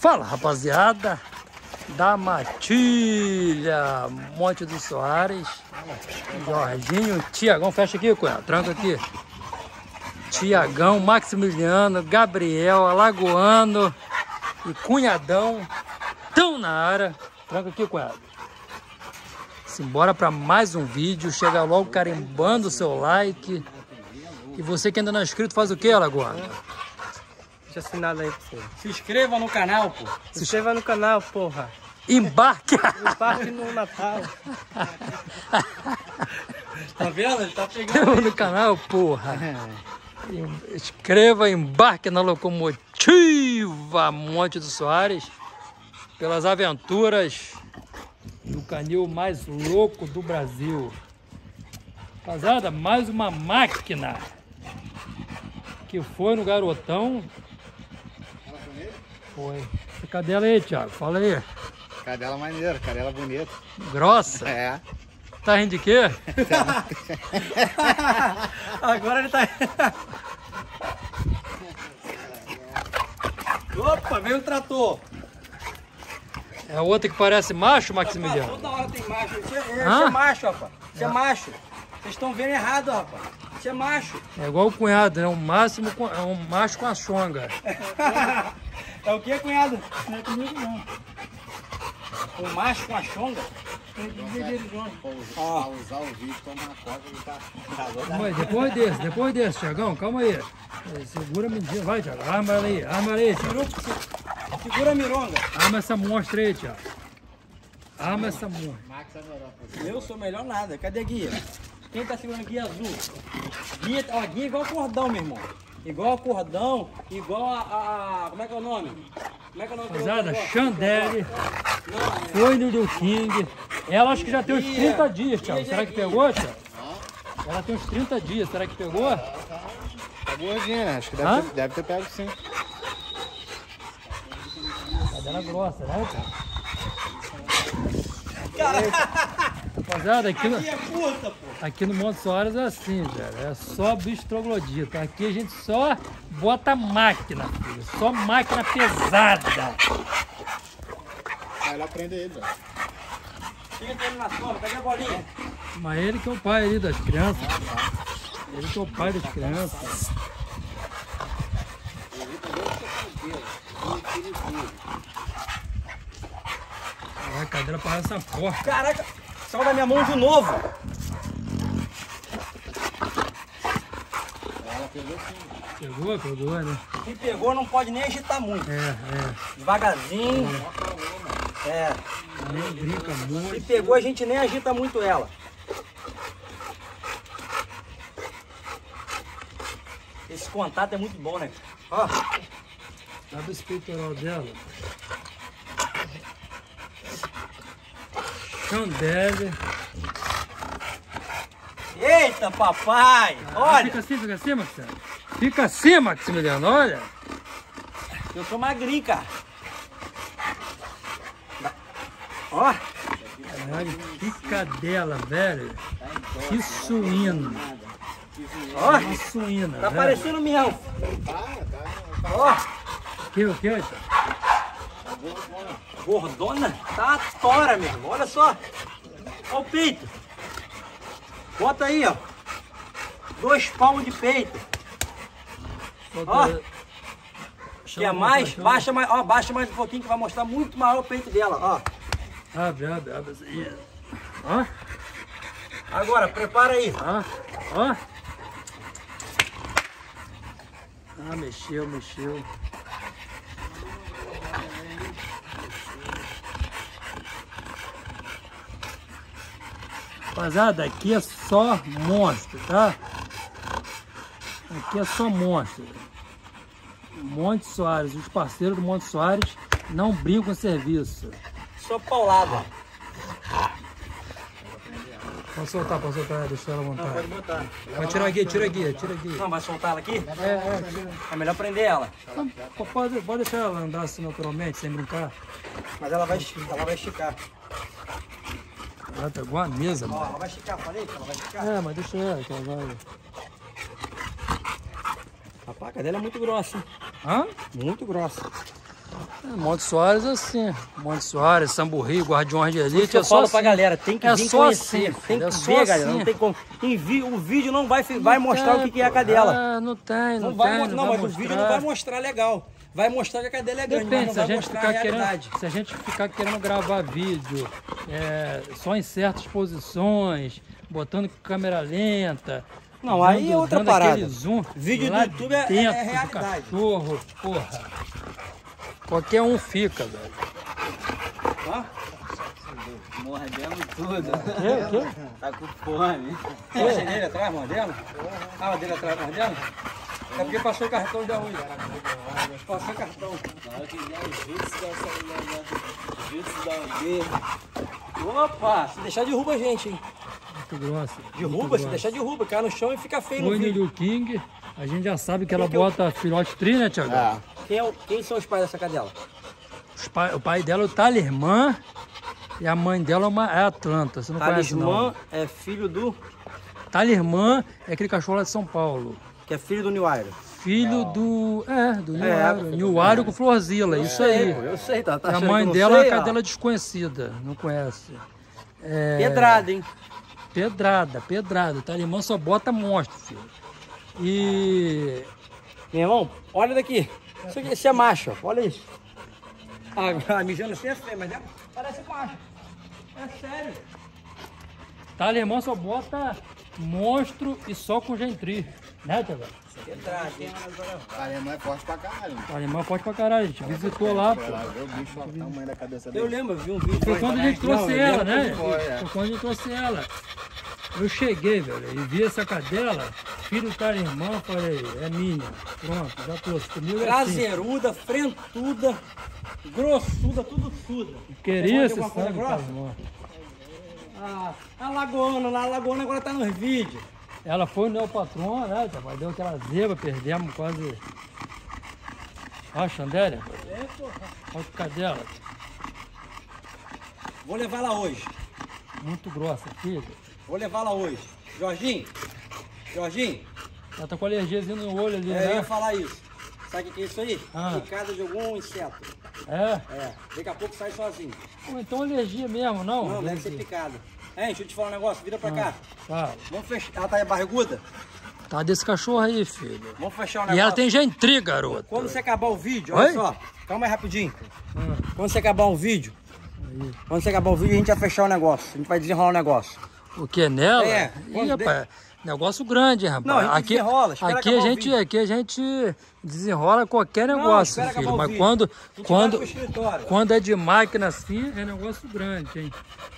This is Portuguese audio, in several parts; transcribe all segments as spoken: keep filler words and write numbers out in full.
Fala, rapaziada da Matilha, Monte dos Soares, Jorginho, Tiagão, fecha aqui, cunhado, tranca aqui. Tiagão, Maximiliano, Gabriel, Alagoano e Cunhadão estão na área. Tranca aqui, cunhado. Simbora para mais um vídeo. Chega logo carimbando o seu like. E você que ainda não é inscrito, faz o que, Alagoano? Deixa assinado aí pra você. Se inscreva no canal, pô. Se inscreva no canal, porra. Embarque! Embarque no Natal. Tá vendo? Ele tá pegando. No canal, porra. Inscreva, embarque na locomotiva Monte dos Soares pelas aventuras do canil mais louco do Brasil. Rapaziada, mais uma máquina que foi no Garotão. Foi. E cadela aí, Thiago? Fala aí. Cadela maneira, cadela bonita. Grossa? É. Tá rindo de quê? Agora ele tá... Opa, veio o trator. É outra que parece macho, Maximiliano? Toda hora tem macho. Isso é, isso Hã? é macho, rapaz. Isso é macho. Vocês estão vendo errado, rapaz. Isso é macho. É igual o cunhado, né? O máximo com, é um macho com a chonga. É o que, cunhado? Não é comigo, não. O macho com a chonga? Ó, usar o vídeo como uma coca e tá. Calma aí, depois desse, depois desse, Thiagão, calma aí. Segura a menina, vai, Thiago. Arma ela aí, arma ela aí, Thiago. Segura a mironga. Arma essa monstra aí, Thiago. Arma essa monstra. Eu sou melhor nada. Cadê a guia? Quem tá segurando a guia azul? Guia, ó, guia igual cordão, meu irmão. Igual a cordão, igual a, a, a... Como é que é o nome? Como é que é o nome? Rapaziada, Chandelle. Foi no Liu King. Ela acho que já tem uns trinta dias, Thiago. Será que pegou, Thiago? Ela tem uns trinta dias. Será que pegou? Tá gordinha, acho que deve ter, deve ter pego sim. Cadela grossa, né, cara? Rapaziada, aqui no, Aqui é curta, pô. aqui no Monte Soares é assim, velho. É só bicho troglodita. Aqui a gente só bota máquina, filho. Só máquina pesada. Vai lá prender ele, velho. Fica ele na sombra, cadê a bolinha? Mas ele que é o pai ali das crianças. Ele que é o pai das crianças. A cadeira parece uma porca. Caraca, saiu da minha mão de novo. Pegou, pegou, né? Se pegou, não pode nem agitar muito. É, é. Devagarzinho. É. Nem brinca Se muito. pegou, a gente nem agita muito ela. Esse contato é muito bom, né? Ó. Sabe esse peitoral dela? Chandelle. Eita, papai! Olha! Fica assim, fica assim, Maximiliano. Fica assim, Maximiliano, olha. Eu sou magrinho, cara. Ó! Caralho, que cadela, velho. Que suíno. Ó! Que suína, Tá velho. parecendo mião. Ó! Que o que, Thiago? Gordona? Tá a tora, meu irmão. Olha só. Olha o peito. Bota aí, ó. Dois palmos de peito. Ó. Quer mais? Baixa mais, ó, baixa mais um pouquinho que vai mostrar muito maior o peito dela, ó. Abre, abre, abre. Isso aí. Ó, Agora, prepara aí. ó, ó. Ah, mexeu, mexeu. Rapaziada, aqui é só monstro, tá? Aqui é só monstro. Monte Soares, os parceiros do Monte Soares não brincam com serviço. Só paulada. Pode soltar, pode soltar, deixa ela montar. Não, pode botar. Pode tirar aqui, tira aqui, tira aqui. Não, vai soltar ela aqui? É, é, tira. É melhor prender ela. Não, pode, pode deixar ela andar assim naturalmente, sem brincar. Mas ela vai, esticar, ela vai esticar. Ela pegou a mesa, Ó, mano. ela vai esticar, falei que ela vai esticar. É, mas deixa ela, que ela vai. A placa dela é muito grossa, hein? Hã? Muito grossa. Monte Soares assim. Monte Soares, Samburri, Guardiões de Elite. Eu é só falo assim. pra galera, tem que É vir só conhecer, assim, tem que é ver, só galera, assim. não tem como. Em vi, o vídeo não vai, vai mostrar Tem, o que, que é a pô. cadela. Ah, não tem, não, Não, vai, tem. mo- Não, não vai mas o vídeo não mostrar. vai mostrar legal. Vai mostrar que a cadela é grande, Depende, mas se não a vai gente mostrar ficar a realidade. querendo, se a gente ficar querendo gravar vídeo é, só em certas posições, botando câmera lenta. Não, aí é outra dando parada. aquele zoom Vídeo do lá YouTube é- é dentro do realidade. cachorro, porra. Qualquer um fica, velho. Ó, Mordendo tudo. Quê? Quê? Tá com fome. deixa dele atrás, mordendo. Ah, o dele atrás, mordendo. É porque passou o cartão da unha. Passou o cartão. Na hora que vier os vídeos da vídeos da B. Opa, se deixar derruba a gente, hein? Muito grossa. Derruba, se deixar derruba, cai no chão e fica feio no Foi no vídeo. Liu King, a gente já sabe que ela que eu- bota filhote tri, né, Thiago? É. Quem, é o- quem são os pais dessa cadela? Os pai- o pai dela é o Talirmã e a mãe dela é, uma, é Atlanta. Você não conhece, não? Talismã é filho do... Talirmã é aquele cachorro lá de São Paulo. Que é filho do New Iron. Filho do. É, do É, Niuaro. Niuaro com Florzila, isso aí. Eu sei, tá, tá E a achando mãe que eu não dela é sei, uma ó. cadela desconhecida, não conhece. É, Pedrada, hein? Pedrada, pedrada. Talimã só bota monstro, filho. E. Meu irmão, olha daqui. Isso aqui, esse é macho, ó. Olha isso. Ah, a mijando assim é feio, mas é, parece macho. É sério. Talimã só bota monstro e só com gentri. Né, Thiago? Pedrada, hein? A alemã é forte pra caralho. Talimã é forte pra caralho, a gente visitou lá, pô. Ela vê o bicho, o tamanho da cabeça Eu dele. lembro, eu vi um vídeo. Foi quando a gente trouxe Não, eu ela, lembro né? que eu vi. Foi quando a gente trouxe ela. Eu cheguei, velho, e vi essa cadela, filho do Talimã, falei, é minha. Pronto, já trouxe. Comigo é assim. Prazeruda, frentuda, grossuda, tudo suda. Queria Você esse pode ter sangue, alguma coisa Talimã. Ah, a Lagoana, lá, a Lagoana agora tá nos vídeos. Ela foi no Neopatron, né? Mas deu aquela zebra, perdemos quase. Olha a Xandélia. Olha a cadela. Vou levar lá hoje. Muito grossa, filha. Vou levar lá hoje. Jorginho, Jorginho, Ela tá com alergiazinha no olho ali, é, eu ia né? falar isso. Sabe o que é isso aí? Ah. Picada de algum inseto. É? É, daqui a pouco sai sozinho. Ou então alergia mesmo, não? Não, deve ser picada. Hein, deixa eu te falar um negócio, vira pra cá. Tá. Vamos fechar. Ela tá barriguda? Tá desse cachorro aí, filho. Vamos fechar o E negócio. ela tem gentri, garoto. Quando você acabar o vídeo, olha Oi? só. Calma aí rapidinho. Ah, Quando você acabar o vídeo, aí. quando você acabar o vídeo, a gente vai fechar o negócio. A gente vai desenrolar o negócio. O que, nela? É, Ih, quando rapaz, negócio grande, hein, rapaz. Não, a gente aqui, desenrola, espera aqui, acabar a o gente, vídeo. aqui a gente desenrola qualquer negócio, espera acabar filho. o Mas vídeo. quando, A gente quando, vai pro escritório. quando é de máquina assim, é negócio grande, hein?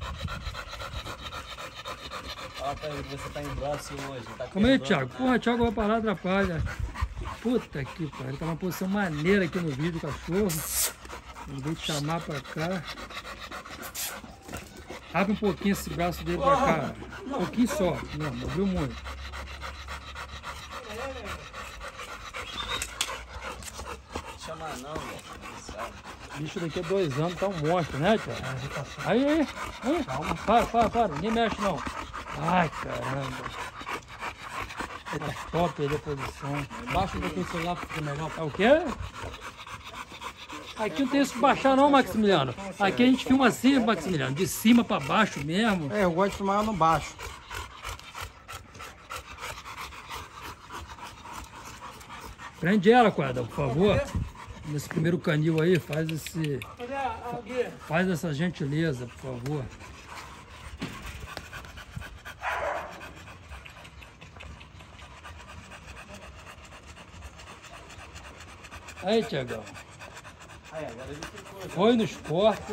Fala pra ele que você tá em braço hoje. Tá Como é, quebrando. Thiago? Porra, Thiago vai parar, atrapalha. Puta que pariu, ele tá numa posição maneira aqui no vídeo, cachorro. Ele veio te chamar pra cá. Abre um pouquinho esse braço dele pra cá. Um pouquinho só. Não, moviu muito. Chama não, velho. Bicho daqui a dois anos tá um monstro, né, Thiago? Aí, aí, aí. Calma. Para, para, para. Ninguém mexe, não. Ai, caramba. Tá top aí a posição. Baixa um pouquinho o celular pra ficar melhor. Tá o quê? Aqui não tem isso de baixar não, Maximiliano. Aqui a gente filma assim, Maximiliano. De cima pra baixo mesmo. É, eu gosto de filmar no baixo. Prende ela, Quadra, por favor. Nesse primeiro canil aí, faz esse. Faz essa gentileza, por favor. Aí, Tiagão. Foi no Scorpio.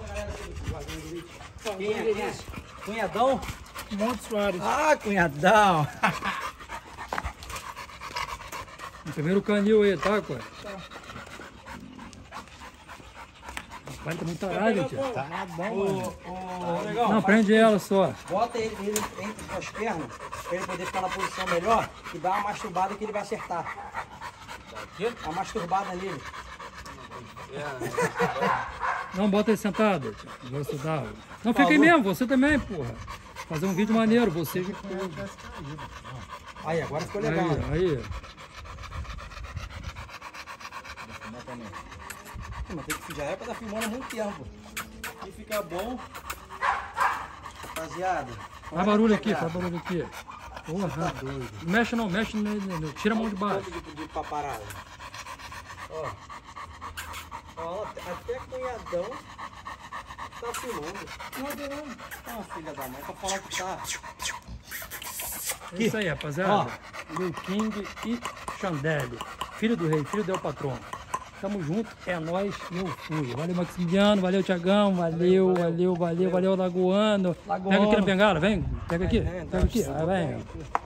Quem é? Quem é? Cunhadão? Monte Soares. Ah, cunhadão. No primeiro canil aí, tá, Quadra? Rapaz, tá muito tarado, Tiago. Tá bom, Ô, mano. ô, legal. Não, prende ela só. Bota ele, ele entre as pernas, pra ele poder ficar na posição melhor e dá uma masturbada que ele vai acertar. Uma masturbada nele. Não, bota ele sentado. Tiago. Você dá. Não, fica aí mesmo, você também, porra. Fazer um vídeo maneiro, você junto com ele. Aí, agora ficou legal. Aí, aí. Mas tem que já é pra estar filmando há muito tempo. E fica bom. Rapaziada. Faz barulho aqui, pegar. faz barulho aqui. Porra. Tá doido. Mexe não, mexe, não, não, não. Tira a mão de baixo. Tanto de, de paparada. Ó. Ó, até cunhadão tá filmando. Não, não. Ah, filha da mãe, pra falar que tá. É isso aí, rapaziada. Ó. Lil King e Chandelle. Filho do rei, filho do El Patrão. Tamo junto, é nóis e eu fui. Valeu, Maximiliano, valeu, Tiagão, valeu, valeu, valeu, valeu, Lagoano. Pega aqui na bengala, vem. Pega aqui, pega aqui, vai, vem.